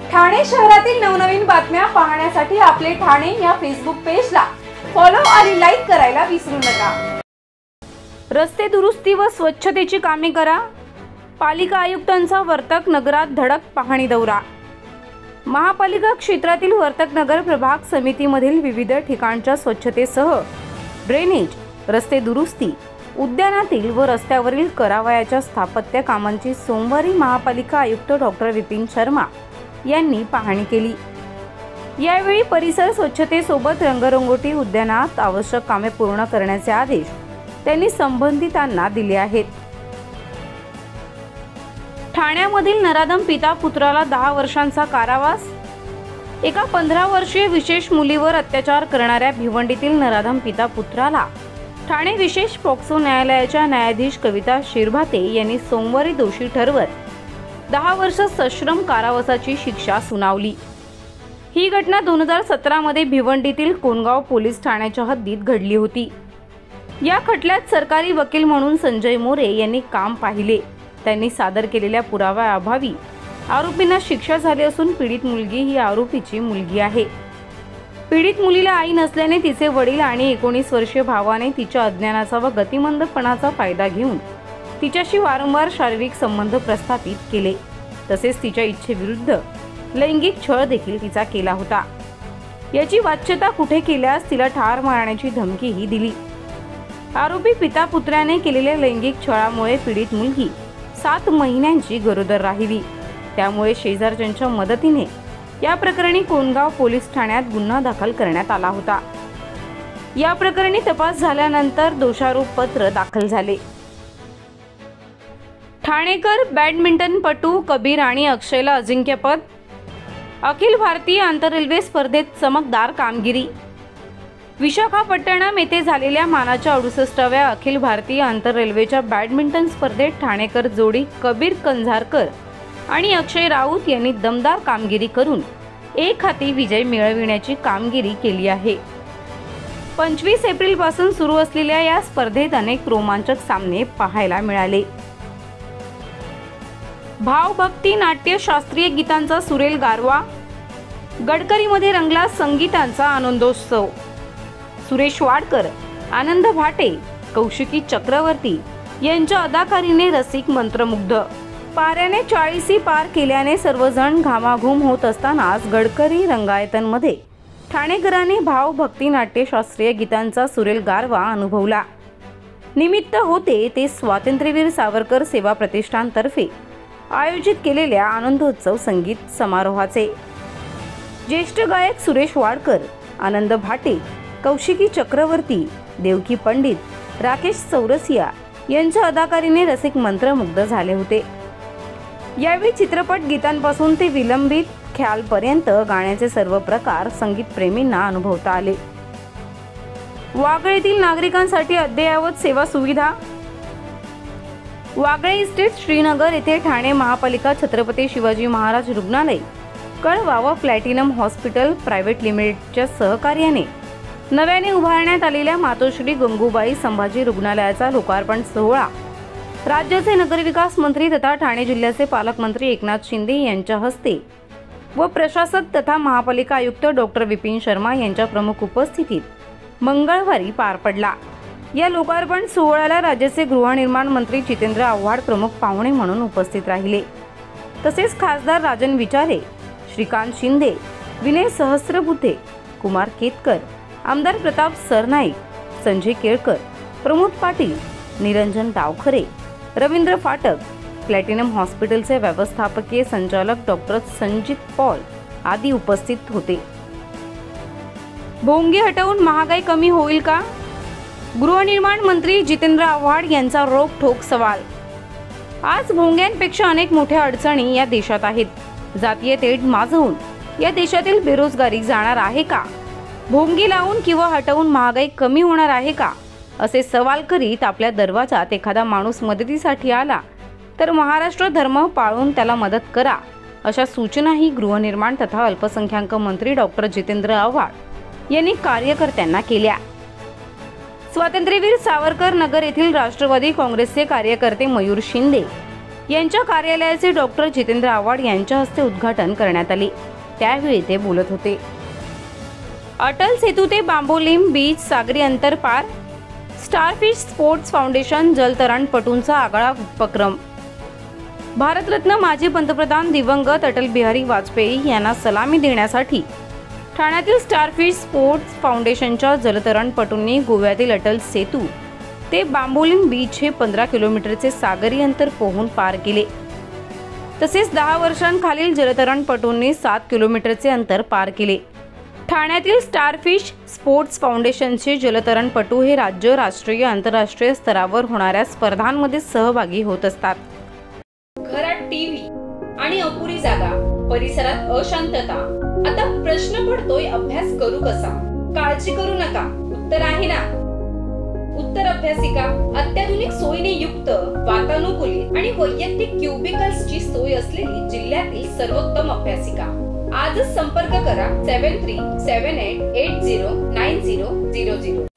ठाणे शहरातील नवनवीन बातम्या पाहण्यासाठी आपले ठाणे या फेसबुक पेजला फॉलो आणि लाईक करायला विसरू नका। रस्ते दुरुस्ती व स्वच्छतेची कामे करा। पालिका आयुक्तांचा वर्तक नगरात धडक पाहणी दौरा। महापालिका क्षेत्रातील वर्तक नगर प्रभाग समितीमधील विविध ठिकाणच्या स्वच्छतेसह ड्रेनेज, रस्ते दुरुस्ती, उद्यानातील व रस्त्यावरील करावयाच्या स्थापत्य कामांची सोमवारी महापालिका आयुक्त डॉक्टर विपिन शर्मा यांनी पाहणी केली। यावेळी परिसर स्वच्छतेसोबत रंगरंगोटी, उद्यानात आवश्यक कामे पूर्ण करण्याचे आदेश त्यांनी संबंधितांना दिले आहेत। ठाण्यामधील नराधम पिता पुत्राला 10 वर्षांचा कारावास। एका 15 वर्षीय विशेष मुलीवर अत्याचार करणाऱ्या भिवंडीतील नराधम पिता पुत्राला ठाणे विशेष पॉक्सो न्यायालयाच्या न्यायाधीश कविता शिरभाते यांनी सोमवारी दोषी ठरवत 10 वर्ष सश्रम कारावासाची शिक्षा सुनावली। ही घटना 2017 मध्ये भिवंडीतील कोणगाव पोलीस ठाण्याच्या हद्दीत घडली होती। या खटल्यात सरकारी वकील म्हणून संजय मोरे यांनी काम पाहिले। त्यांनी सादर केलेल्या पुराव्याअभावी आरोपींना शिक्षा झाली असून पीडित मुलगी ही आरोपीची मुलगी आहे। पीडित मुलीला आई नसल्याने तिचे वडील आणि 19 वर्षीय भावाने तिच्या अज्ञानाचा व गतिमंदपणाचा फायदा घेऊन तिच्याशी वारंवार शारीरिक संबंध प्रस्थापित केले। तसेच तिच्या इच्छेविरुद्ध लैंगिक छळ देखील तिचा केला होता। याची वाच्यता कुठे केल्यास तिला ठार मारण्याची धमकीही दिली। आरोपी पिता पुत्राने केलेल्या लैंगिक छळामुळे पीडित मुलगी 7 महिन्यांची गरोदर राहिली। त्यामुळे शेजारच्यांच्या मदतीने या प्रकरणी कोणगाव पोलीस ठाण्यात गुन्हा दाखल करण्यात आला होता। या प्रकरणी तपास झाल्यानंतर दोषारोप पत्र दाखल झाले। ठाणेकर बॅडमिंटनपटू कबीर आणि अक्षयला अजिंक्यपद। अखिल भारतीय आंतर रेल्वे स्पर्धेत चमकदार कामगिरी। विशाखापट्टणम येथे झालेल्या मानाच्या 68व्या अखिल भारतीय आंतर रेल्वेच्या बॅडमिंटन स्पर्धेत ठाणेकर जोडी कबीर कंझारकर आणि अक्षय राऊत यांनी दमदार कामगिरी करून एक हाती विजय मिळविण्याची कामगिरी केली आहे। 25 एप्रिल पासून सुरू असलेल्या या स्पर्धेत अनेक रोमांचक सामने पाहायला मिळाले। भावभक्ती, नाट्य, शास्त्रीय गीतांचा सुरेल गारवा। गडकरीमध्ये रंगला संगीतांचा आनंदोत्सव। सुरेश वाडकर, आनंद भाटे, कौशिकी चक्रवर्ती यांच्या अदाकारीने रसिक मंत्रमुग्ध। पाऱ्याने 40 पार केल्याने सर्वजण घामाघूम होत असतानाच गडकरी रंगायतनमध्ये ठाणेकरांनी भावभक्ती, नाट्य, शास्त्रीय गीतांचा सुरेल गारवा अनुभवला। निमित्त होते ते स्वातंत्र्यवीर सावरकर सेवा प्रतिष्ठानतर्फे आयोजित केलेल्या आनंदोत्सव संगीत समारोहाचे। ज्येष्ठ गायक सुरेश वाडकर, आनंद भाटे, कौशिकी चक्रवर्ती, देवकी पंडित, राकेश चौरसिया यांच्या अदाकारीने रसिक मंत्रमुग्ध झाले होते। यावेळी चित्रपट गीतांपासून ते विलंबित ख्यालपर्यंत गाण्याचे सर्व प्रकार संगीत प्रेमींना अनुभवता आले। वागळेतील नागरिकांसाठी अद्ययावत सेवा सुविधा। वागळे इस्टेट, श्रीनगर येथे ठाणे महापालिका, छत्रपती शिवाजी महाराज रुग्णालय, कळवा व प्लॅटिनम हॉस्पिटल प्रायव्हेट लिमिटेडच्या सहकार्याने नव्याने उभारण्यात आलेल्या मातोश्री गंगूबाई संभाजी रुग्णालयाचा लोकार्पण सोहळा राज्याचे नगरविकास मंत्री तथा ठाणे जिल्ह्याचे पालकमंत्री एकनाथ शिंदे यांच्या हस्ते व प्रशासक तथा महापालिका आयुक्त डॉक्टर विपिन शर्मा यांच्या प्रमुख उपस्थितीत मंगळवारी पार पडला। या लोकार्पण सोहळ्याला राज्याचे गृहनिर्माण मंत्री जितेंद्र आव्हाड प्रमुख पाहुणे म्हणून उपस्थित राहिले। तसेच खासदार राजन विचारे, श्रीकांत शिंदे, विनय सहस्त्रबुद्धे, कुमार केतकर, आमदार प्रताप सरनाईक, संजय केळकर, प्रमोद पाटील, निरंजन डावखरे, रवींद्र फाटक, प्लॅटिनम हॉस्पिटलचे व्यवस्थापकीय संचालक डॉक्टर संजित पॉल आदी उपस्थित होते। भोंगे हटवून महागाई कमी होईल का? गृहनिर्माण मंत्री जितेंद्र आव्हाड यांचा रोखठोक सवाल। आज भोंग्यांपेक्षा अनेक मोठ्या अडचणी या देशात आहेत। जातीय तेढ माजवून या देशातील बेरोजगारी जाणार आहे का? भोंगी लावून किंवा हटवून महागाई कमी होणार आहे का? असे सवाल करीत आपल्या दरवाजात एखादा माणूस मदतीसाठी आला तर महाराष्ट्र धर्म पाळून त्याला मदत करा, अशा सूचनाही गृहनिर्माण तथा अल्पसंख्याक मंत्री डॉक्टर जितेंद्र आव्हाड यांनी कार्यकर्त्यांना केल्या। स्वातंत्र्यवीर सावरकर नगर येथील राष्ट्रवादी काँग्रेसचे कार्यकर्ते मयूर शिंदे यांच्या कार्यालयाचे डॉक्टर जितेंद्र आव्हाड यांच्या हस्ते उद्घाटन करण्यात आले। त्यावेळी ते बोलत होते। अटल सेतू ते बांबोलीम बीच सागरी अंतर पार, स्टारफिश स्पोर्ट्स फाउंडेशन जलतरणपटूंचा आगळा उपक्रम। भारतरत्न माजी पंतप्रधान दिवंगत अटल बिहारी वाजपेयी यांना सलामी देण्यासाठी ठाण्यातील स्टारफिश स्पोर्ट्स फाउंडेशनच्या जलतरणपटूंनी गोव्यातील अटल सेतू ते बांबोलीम बीच हे 15 किलोमीटरचे सागरी अंतर पोहून पार केले। तसेच 10 वर्षांखालील जलतरणपटूंनी 7 किलोमीटरचे अंतर पार केले। ठाण्यातील स्टारफिश स्पोर्ट्स फाउंडेशनचे जलतरणपटू हे राज्य, राष्ट्रीय, आंतरराष्ट्रीय स्तरावर होणाऱ्या स्पर्धांमध्ये सहभागी होत असतात। घरात टीव्ही आणि अपुरी जागा, परिसरात अशांतता, आता प्रश्न पडतोय अभ्यास करू कसा? काळजी करू नका, उत्तर आहे ना। उत्तर अभ्यासिका अत्याधुनिक सोयीने युक्त, वातानुकूलित आणि वैयक्तिक क्युबिकल्सची सोय असलेली जिल्ह्यातील सर्वोत्तम अभ्यासिका। आजच संपर्क करा 7378809000।